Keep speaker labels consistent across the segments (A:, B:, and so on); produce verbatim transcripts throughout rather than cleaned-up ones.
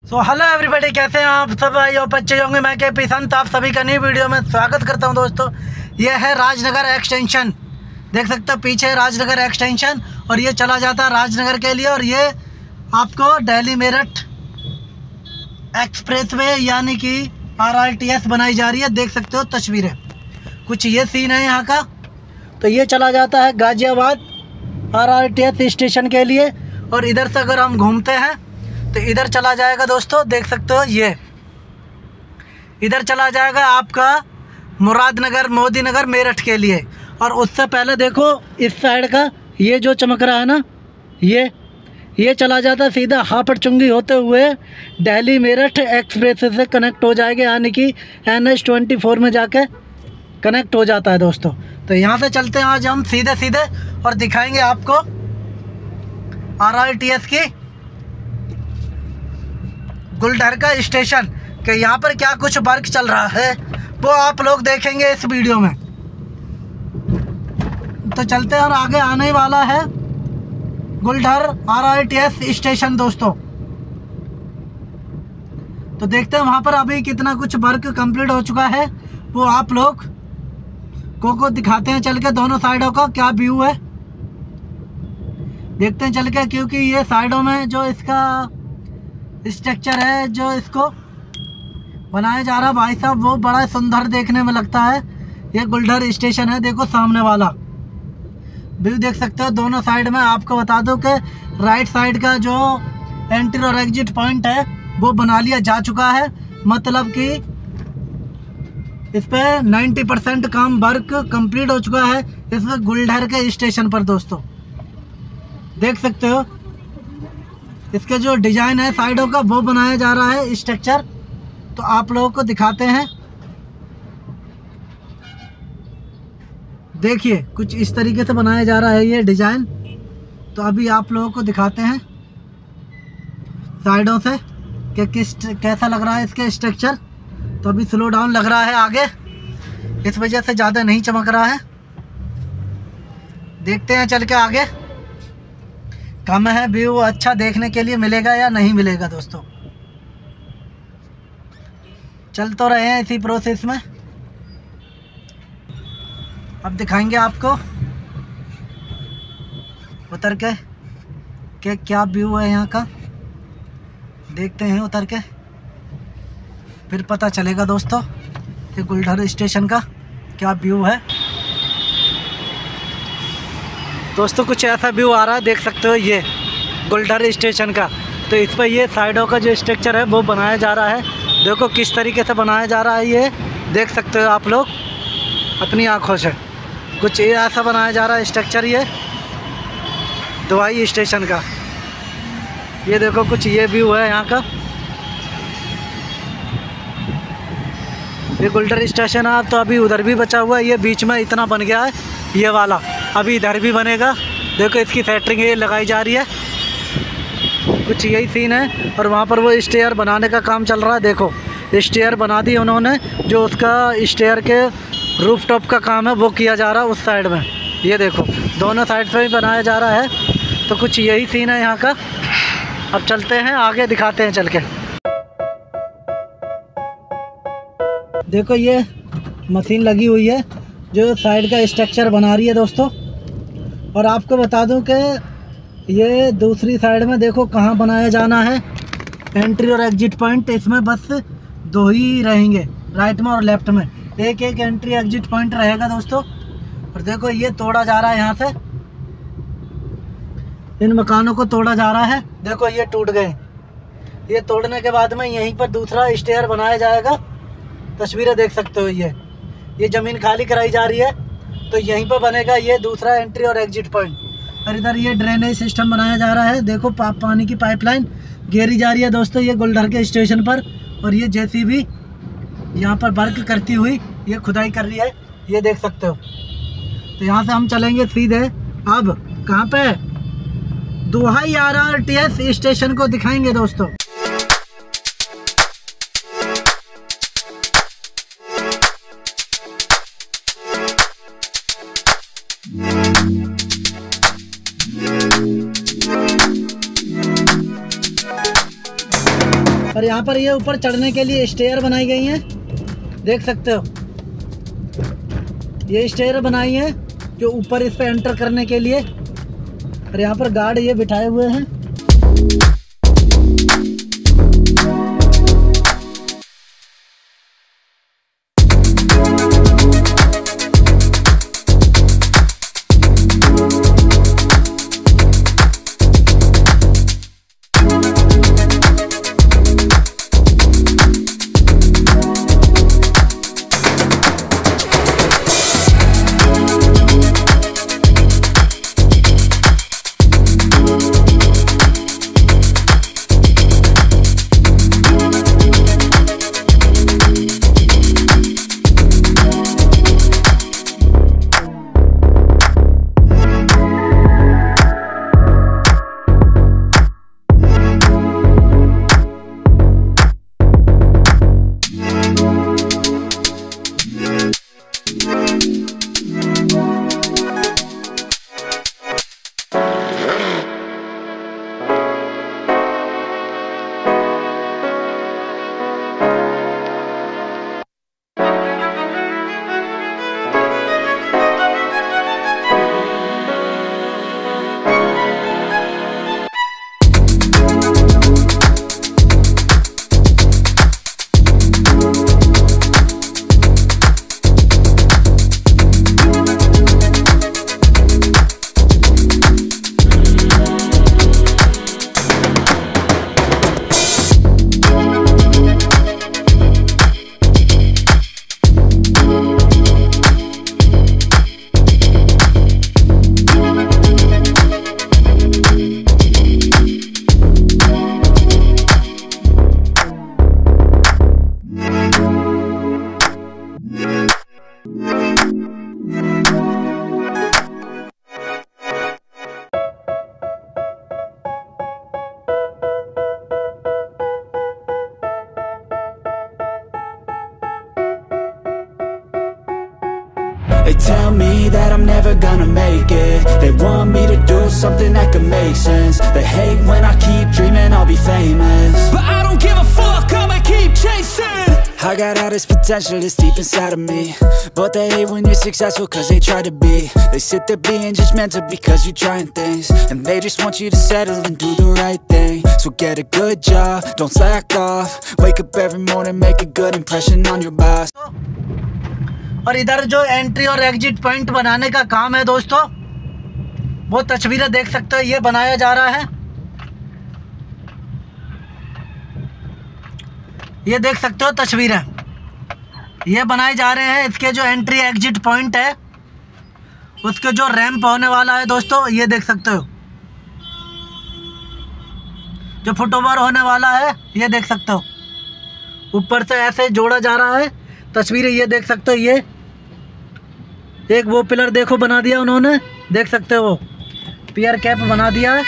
A: So hello everybody, कैसे हैं आप सब? भाई और बच्चे होंगे, मैं के पी संत आप सभी का नई वीडियो में स्वागत करता हूं। दोस्तों, ये है राजनगर एक्सटेंशन। देख सकते हो पीछे राजनगर एक्सटेंशन, और ये चला जाता है राजनगर के लिए। और ये आपको दिल्ली मेरठ एक्सप्रेसवे यानी कि आर आर टी एस बनाई जा रही है। देख सकते हो तस्वीरें, कुछ ये सीन है यहाँ का। तो ये चला जाता है Ghaziabad R R T S station के लिए। और इधर से अगर हम घूमते हैं तो इधर चला जाएगा दोस्तों, देख सकते हो ये इधर चला जाएगा आपका मुरादनगर मोदी नगर मेरठ के लिए। और उससे पहले देखो इस साइड का ये जो चमक रहा है ना, ये ये चला जाता सीधा हापड़ चुंगी होते हुए दिल्ली मेरठ एक्सप्रेस से कनेक्ट हो जाएगा, यानी कि एन एच ट्वेंटी फोर में जाके कनेक्ट हो जाता है दोस्तों। तो यहाँ से चलते हैं आज हम सीधे सीधे और दिखाएंगे आपको आर आर टी एस की गुलडर का स्टेशन के यहाँ पर क्या कुछ वर्क चल रहा है वो आप लोग देखेंगे इस वीडियो में। तो चलते हैं, और आगे आने वाला है Guldhar R R T S station दोस्तों। तो देखते हैं वहाँ पर अभी कितना कुछ वर्क कंप्लीट हो चुका है, वो आप लोग को को दिखाते हैं चल के। दोनों साइडों का क्या व्यू है देखते हैं चल के, क्योंकि ये साइडों में जो इसका स्ट्रक्चर है जो इसको बनाया जा रहा है भाई साहब, वो बड़ा सुंदर देखने में लगता है। ये गुलडर स्टेशन है, देखो सामने वाला व्यू देख सकते हो। दोनों साइड में आपको बता दूं कि राइट साइड का जो एंट्री और एग्जिट पॉइंट है वो बना लिया जा चुका है। मतलब कि इस पे नब्बे परसेंट काम वर्क कंप्लीट हो चुका है इस गुलडर के स्टेशन पर दोस्तों। देख सकते हो इसके जो डिज़ाइन है साइडों का वो बनाया जा रहा है स्ट्रक्चर। तो आप लोगों को दिखाते हैं, देखिए कुछ इस तरीके से बनाया जा रहा है ये डिज़ाइन। तो अभी आप लोगों को दिखाते हैं साइडों से कि किस कैसा लग रहा है इसके स्ट्रक्चर। तो अभी स्लो डाउन लग रहा है आगे, इस वजह से ज़्यादा नहीं चमक रहा है। देखते हैं चल के आगे कम है व्यू अच्छा देखने के लिए मिलेगा या नहीं मिलेगा दोस्तों। चल तो रहे हैं इसी प्रोसेस में, अब दिखाएंगे आपको उतर के कि क्या व्यू है यहाँ का। देखते हैं उतर के, फिर पता चलेगा दोस्तों कि गुलडर स्टेशन का क्या व्यू है। दोस्तों कुछ ऐसा व्यू आ रहा है, देख सकते हो ये गुलडर स्टेशन का। तो इस पर ये साइडों का जो स्ट्रक्चर है वो बनाया जा रहा है। देखो किस तरीके से बनाया जा रहा है, ये देख सकते हो आप लोग अपनी आँखों से। कुछ ये ऐसा बनाया जा रहा है स्ट्रक्चर ये दवाई स्टेशन का। ये देखो कुछ ये व्यू है यहाँ का। ये गुलडर स्टेशन है, तो अभी उधर भी बचा हुआ है, ये बीच में इतना बन गया है ये वाला, अभी इधर भी बनेगा। देखो इसकी सेंटरिंग ये लगाई जा रही है, कुछ यही सीन है। और वहाँ पर वो स्टेयर बनाने का काम चल रहा है। देखो स्टेयर बना दी उन्होंने, जो उसका स्टेयर के रूफ टॉप का काम है वो किया जा रहा है उस साइड में। ये देखो दोनों साइड से भी बनाया जा रहा है। तो कुछ यही सीन है यहाँ का। अब चलते हैं आगे, दिखाते हैं चल के। देखो ये मशीन लगी हुई है जो साइड का स्ट्रक्चर बना रही है दोस्तों। और आपको बता दूं कि ये दूसरी साइड में देखो कहाँ बनाया जाना है एंट्री और एग्जिट पॉइंट। इसमें बस दो ही रहेंगे, राइट में और लेफ्ट में एक एक एंट्री एग्जिट पॉइंट रहेगा दोस्तों। और देखो ये तोड़ा जा रहा है, यहाँ से इन मकानों को तोड़ा जा रहा है। देखो ये टूट गए, ये तोड़ने के बाद में यहीं पर दूसरा स्टेयर बनाया जाएगा। तस्वीरें देख सकते हो, ये ये ज़मीन खाली कराई जा रही है, तो यहीं पर बनेगा ये दूसरा एंट्री और एग्जिट पॉइंट। और इधर ये ड्रेनेज सिस्टम बनाया जा रहा है। देखो पा, पानी की पाइपलाइन घेरी जा रही है दोस्तों ये गुलडर के स्टेशन पर। और ये जेसीबी यहाँ पर वर्क करती हुई ये खुदाई कर रही है, ये देख सकते हो। तो यहाँ से हम चलेंगे सीधे अब कहाँ पे, Duhai R R T S station को दिखाएंगे दोस्तों। और यहाँ पर ये ऊपर चढ़ने के लिए स्टेयर बनाई गई हैं, देख सकते हो। ये स्टेयर बनाई है जो ऊपर इस पे एंटर करने के लिए, और यहाँ पर गार्ड ये बिठाए हुए हैं।
B: They tell me that I'm never gonna make it. They want me to do something that could make sense. They hate when I keep dreaming I'll be famous, but I don't give a fuck, I'ma keep chasing. I got all this potential that's deep inside of me, but they hate when you're successful cause they try to be. They sit there being judgmental because you're trying things, and they just want you to settle and do the right thing. So get a good job, don't slack off. Wake up every morning, make a good impression on your boss.
A: और इधर जो entry और exit point बनाने का काम है दोस्तों, वो तस्वीरें देख सकते हो, ये बनाया जा रहा है। ये देख सकते हो तस्वीरें, ये बनाए जा रहे हैं। इसके जो एंट्री एग्जिट पॉइंट है उसके जो रैंप होने वाला है दोस्तों, ये देख सकते हो। जो फुटओवर होने वाला है ये देख सकते हो, ऊपर से ऐसे जोड़ा जा रहा है। तस्वीरें ये देख सकते हो, ये एक वो पिलर देखो बना दिया उन्होंने, देख सकते हो, वो पियर कैप बना दिया है।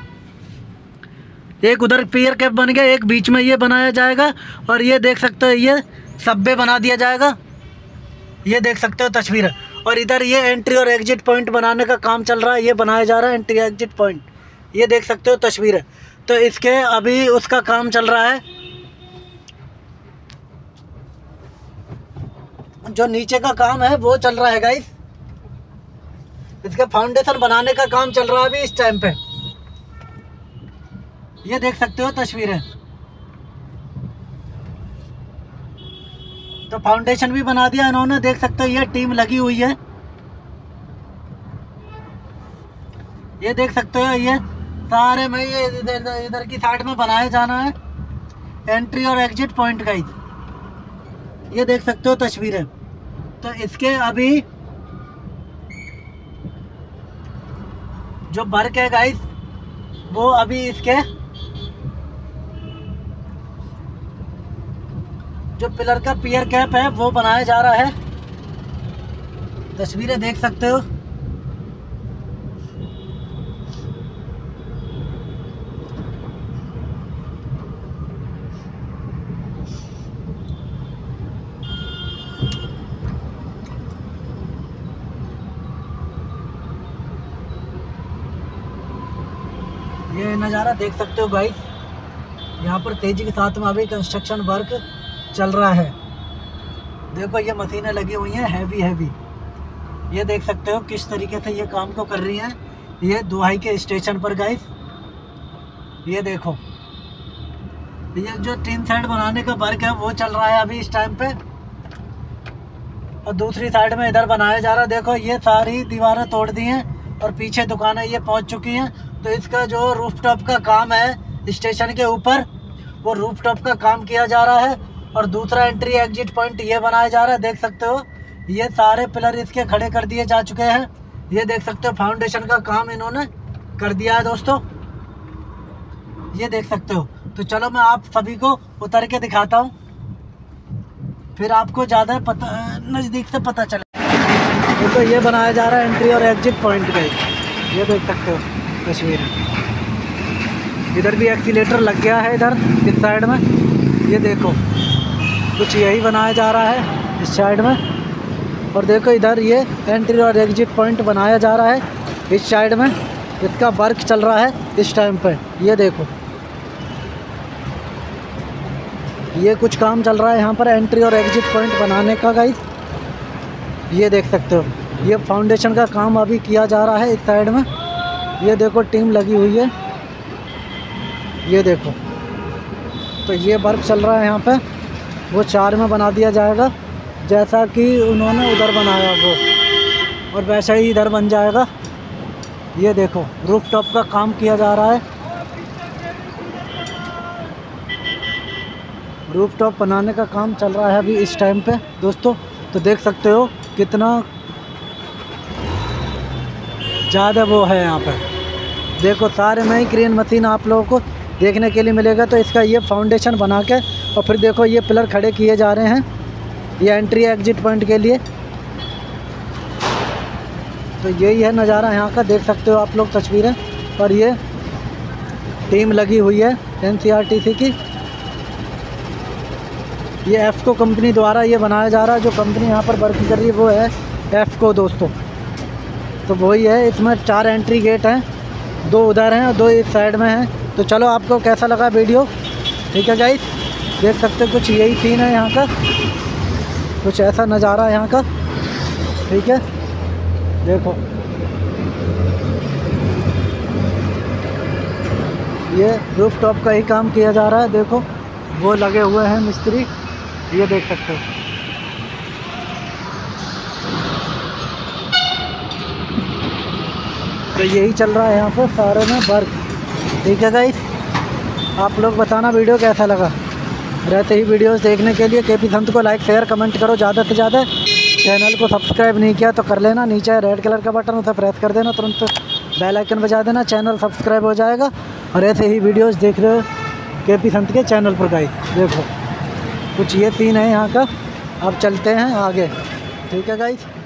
A: एक उधर पियर कैप बन गया, एक बीच में ये बनाया जाएगा, और ये देख सकते हो ये सबवे बना दिया जाएगा। ये देख सकते हो तस्वीर। और इधर ये एंट्री और एग्जिट पॉइंट बनाने का काम चल रहा है, ये बनाया जा रहा है एंट्री एग्जिट पॉइंट, ये देख सकते हो तस्वीर। तो इसके अभी उसका काम चल रहा है। जो नीचे का काम है वो चल रहा है गाइस, इसका फाउंडेशन बनाने का काम चल रहा है अभी इस टाइम पे। ये देख सकते हो तस्वीरें। तो फाउंडेशन भी बना दिया इन्होंने, देख सकते हो ये टीम लगी हुई है। ये देख सकते हो ये सारे में ये इधर इधर की साइड में बनाया जाना है एंट्री और एग्जिट पॉइंट गाइस। ये देख सकते हो तस्वीरें। तो इसके अभी जो वर्क है गाइस, वो अभी इसके जो पिलर का पियर कैप है वो बनाया जा रहा है। तस्वीरें देख सकते हो। ये नज़ारा देख सकते हो गाइस, यहाँ पर तेज़ी के साथ में अभी कंस्ट्रक्शन वर्क चल रहा है। देखो ये मशीनें लगी हुई हैं हैवी हैवी, ये देख सकते हो किस तरीके से ये काम को कर रही हैं। ये दुहाई के स्टेशन पर गाइस, ये देखो ये जो टीन साइड बनाने का वर्क है वो चल रहा है अभी इस टाइम पे, और दूसरी साइड में इधर बनाया जा रहा है। देखो ये सारी दीवारें तोड़ दी हैं और पीछे दुकानें ये पहुंच चुकी हैं। तो इसका जो रूफटॉप का काम है स्टेशन के ऊपर, वो रूफटॉप का काम किया जा रहा है। और दूसरा एंट्री एग्जिट पॉइंट ये बनाया जा रहा है। देख सकते हो ये सारे पिलर इसके खड़े कर दिए जा चुके हैं। ये देख सकते हो फाउंडेशन का काम इन्होंने कर दिया है दोस्तों, ये देख सकते हो। तो चलो मैं आप सभी को उतर के दिखाता हूँ, फिर आपको ज़्यादा पता नज़दीक से पता चले। देखो ये बनाया जा रहा है एंट्री और एग्जिट पॉइंट का, ये देख सकते हो तस्वीर। इधर भी एक्सीलेटर लग गया है, इधर इस साइड में ये देखो कुछ यही बनाया जा रहा है इस साइड में। और देखो इधर ये एंट्री और एग्जिट पॉइंट बनाया जा रहा है इस साइड में, इसका वर्क चल रहा है इस टाइम पर। ये देखो ये कुछ काम चल रहा है यहाँ पर एंट्री और एग्जिट पॉइंट बनाने का गाइस, ये देख सकते हो। ये फाउंडेशन का काम अभी किया जा रहा है इस साइड में, ये देखो टीम लगी हुई है, ये देखो। तो ये वर्क चल रहा है यहाँ पे, वो चार में बना दिया जाएगा जैसा कि उन्होंने उधर बनाया वो, और वैसा ही इधर बन जाएगा। ये देखो रूफटॉप का काम किया जा रहा है, रूफटॉप बनाने का काम चल रहा है अभी इस टाइम पे दोस्तों। तो देख सकते हो कितना ज़्यादा वो है यहाँ पर। देखो सारे में ही क्रेन मशीन आप लोगों को देखने के लिए मिलेगा। तो इसका ये फाउंडेशन बना के और फिर देखो ये पिलर खड़े किए जा रहे हैं ये एंट्री एग्जिट पॉइंट के लिए। तो यही है नज़ारा यहाँ का, देख सकते हो आप लोग तस्वीरें। और ये टीम लगी हुई है N C R T C की, ये एफको कंपनी द्वारा ये बनाया जा रहा है। जो कंपनी यहाँ पर वर्क कर रही है वो है एफको दोस्तों। तो वही है, इसमें चार एंट्री गेट हैं, दो उधर हैं और दो इस साइड में हैं। तो चलो आपको कैसा लगा वीडियो, ठीक है गाइस। देख सकते हो कुछ यही सीन है यहाँ का, कुछ ऐसा नज़ारा है यहाँ का, ठीक है। देखो ये रूफटॉप का ही काम किया जा रहा है, देखो वो लगे हुए हैं मिस्त्री, ये देख सकते हो। तो यही चल रहा है यहाँ पर सारे में वर्क, ठीक है गाइस। आप लोग बताना वीडियो कैसा लगा। रहते ही वीडियोस देखने के लिए केपी संत को लाइक शेयर कमेंट करो ज़्यादा से ज़्यादा। चैनल को सब्सक्राइब नहीं किया तो कर लेना, नीचे रेड कलर का बटन उसे प्रेस कर देना, तुरंत बेल आइकन बजा देना, चैनल सब्सक्राइब हो जाएगा। और ऐसे ही वीडियोस देख रहे हो केपी संत के चैनल पर गाइस। देखो कुछ ये सीन है यहाँ का। अब चलते हैं आगे, ठीक है गाइस।